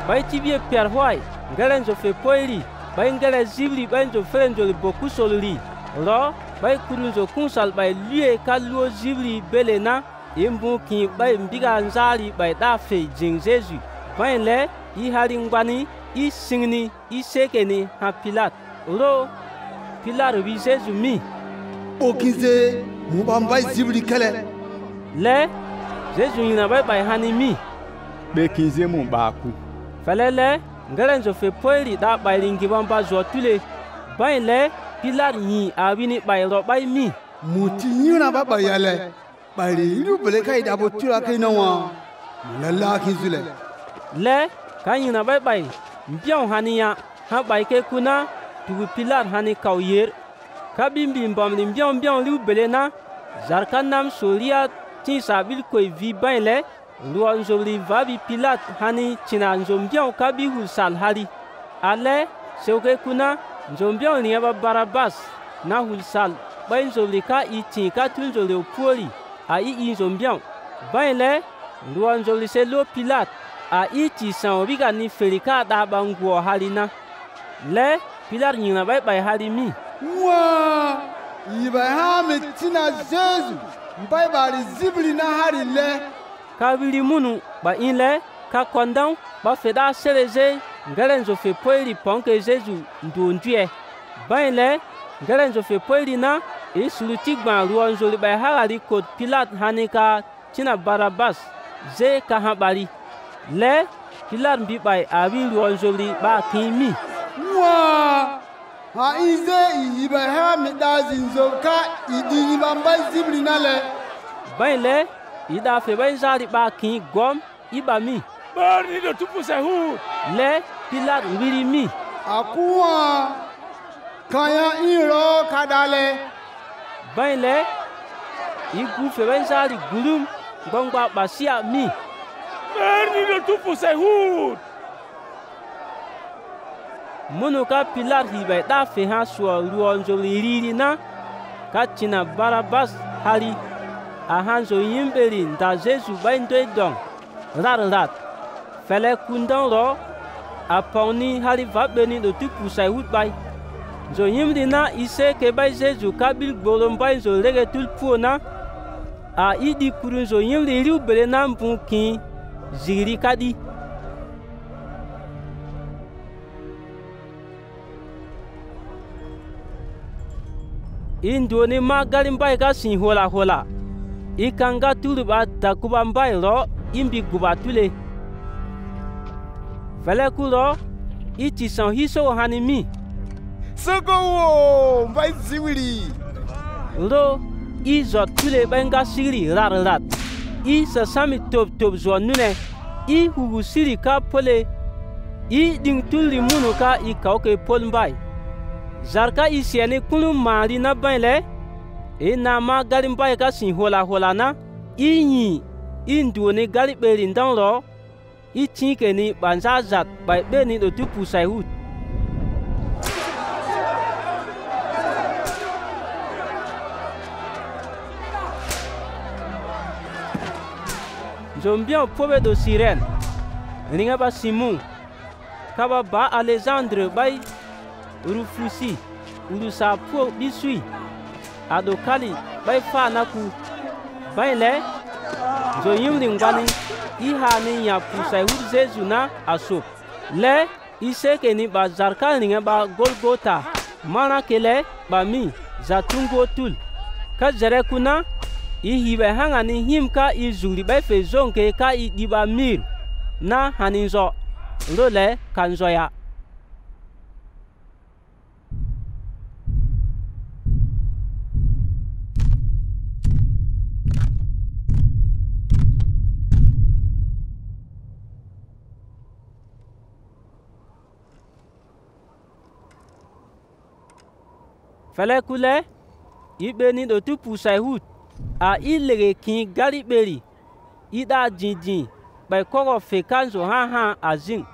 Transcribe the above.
bai tibie per hwai ngaren zo fe poiri bai ngare zibri bai zo frenjo le boku soluri ro bai kurunzo kunsal bai lue ka luo zibri belena imbu ki bai mbiga nzali bai da fe jing Jésus bai le i hari ngbani i singni i sekeni ha Pilat ro Pilat wi Jésus mi okize mubambai zibri kele le Jésus yina bai hani mi be kinze mu baku falele ngaren zo fe poiri da bai ringi bamba zo tule bai le Pilat yi awini bai ro bai mi muti yuna ba yale bai ru bele kai da bo tura kai nawa lalla kinzule le kan yina bai mbion haniya ha bai ke kuna tu Pilat hani kauyer kabimbi mbam ni mbion lu bele na zarkanam soria tin sabil ko vi bai le ruan zoli vabi Pilat hani china nzombion kabi husal hali ale seuke kuna nzombion ni aba Barabas na husal bai zoli ka iti ka tunzoli opori a i nzombion bai le ruan zoli se lo Pilat a iti san biga ni felika da banguo halina le Pilat nyina bai hali mi wa ibai ha metina Jésus bai bari zibri na hari le kabili munu ba inle ka kondang ba feda sereze ngaren zo fe poiri ponke Jésus ndondue ba inle ngaren zo fe poiri na e suluti gban ruon zo ba harali ko Pilat hanika tina Barabas ze ka habari le Pilat bi bai abi ruon zo ba kimi wa ha ize ibai ha medazin zo ka idini bambai zibri na le ba inle ida fe bai zari ba kin gom iba mi Barni do tupu se hu le Pilat wiri mi akuwa kaya iro kadale bai le igu fe bai zari gulum gbongba basia mi Barni do tupu se hu munu ka Pilat hi bai da fe ha suo ruon zo liriri na ka tina Barabas hali a hanzo yimberi nda Jésus bai ndoi dong rat fele kundang ro a pauni hali vabeni do tupu sai hut bai zo yimdi na ise ke bai Jésus kabil gbolom bai zo lege tulpu na a idi kurun zo yimdi riu bele na mpunki ziri kadi indoni ma galim bai ka sin hola ikanga tuluba takuba mbai ro imbi guba tule fele kulo iti san hiso hanimi sogowo mbai ziwiri ro izo tule benga siri rat i sa sami top zo nune i hugu siri ka pole i ding tuli munu ka i kauke pol mbai zarka i siani kulu mari na baile e na ma galim bai ka sin hola na inyi indu ni gali beri ndang lo i tinke ni banza zat bai be ni do tupu sai hut zombian pobe do siren ringa ba Simon kaba ba Alexandre bai Rufusi urusa po bisui adokali bai fa naku bai le zo yimri ngani i ha ni ya pusai hut Jésus na aso le iseke ni ba zarka ni ba Golgota mana kele ba mi zatungo tul ka jere kuna i hibe hanga ni himka i zuri bai fe zonke ka i diba mir na haninzo role kanzoya fele kule ibe ni do tupu sai hut a ilege kin gali beri ida jinjin bai koro fe kanzo ha azin